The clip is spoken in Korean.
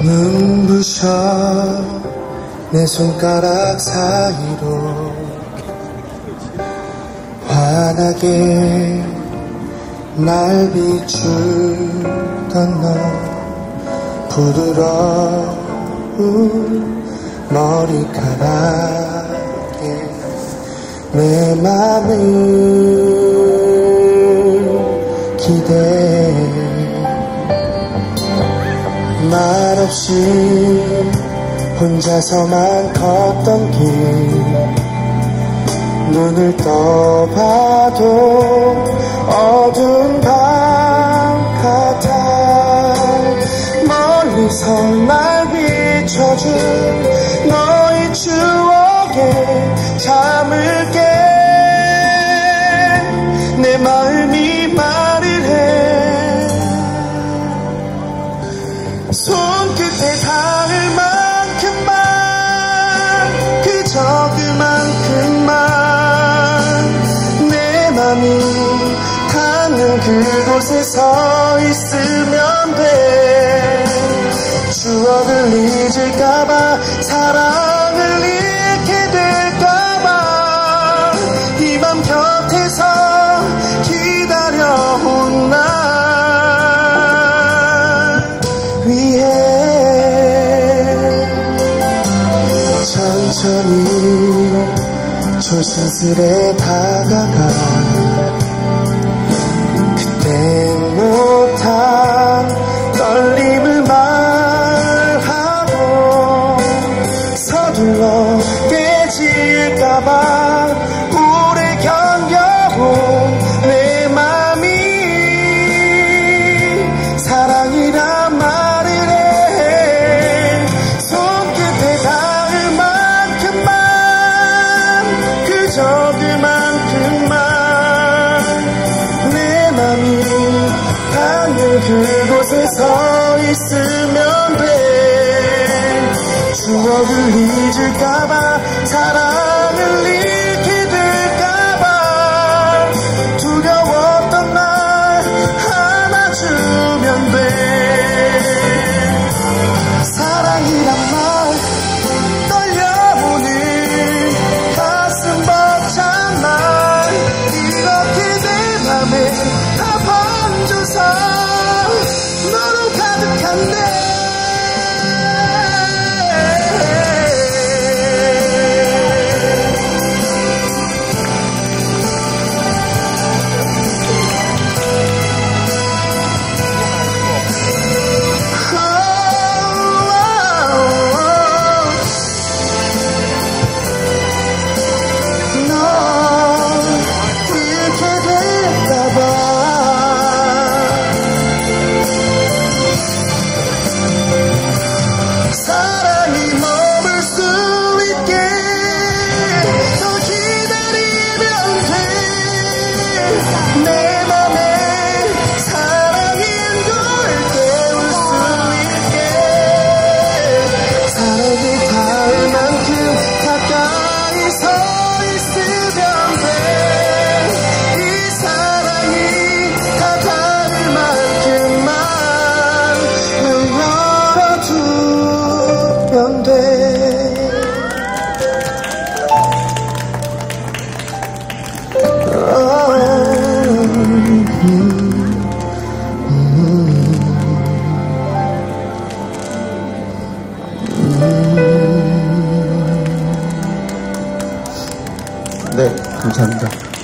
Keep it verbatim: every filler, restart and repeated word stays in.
눈부셔 내 손가락 사이로 환하게 날 비추던 너 부드러운 머리카락에 내 맘을 기대해 말없이 혼자서만 걷던 길 눈을 떠봐도 어두운 밤 같아 멀리서 날 비춰준 너의 추억에 잠을 깨 내 마음이 말을 해 손끝에 닿을 만큼만 그저 그만큼만 내 맘이 닿는 그곳에 서 있으면 돼 추억을 잊을까봐 사랑을 잃게 될까봐 이 맘 곁에서 기다려온 날 위해 천천히 조심스레 다가가 그때 못한 떨림을 말하고 서둘러 깨질까봐 오래 견뎌온 내 맘이 사랑이란 말을 해 손끝에 닿을 만큼만 그저 그만큼만 내 맘이 닿는 그곳에 서 있으면 돼 추억을 잊을까봐 사랑을 잃게 될까봐 두려웠던 날 안아주면 돼 사랑이란 말 떨려오는 가슴 벅찬 날 이렇게 내 맘에 다 번져서 너로 가득한데 네, 감사합니다.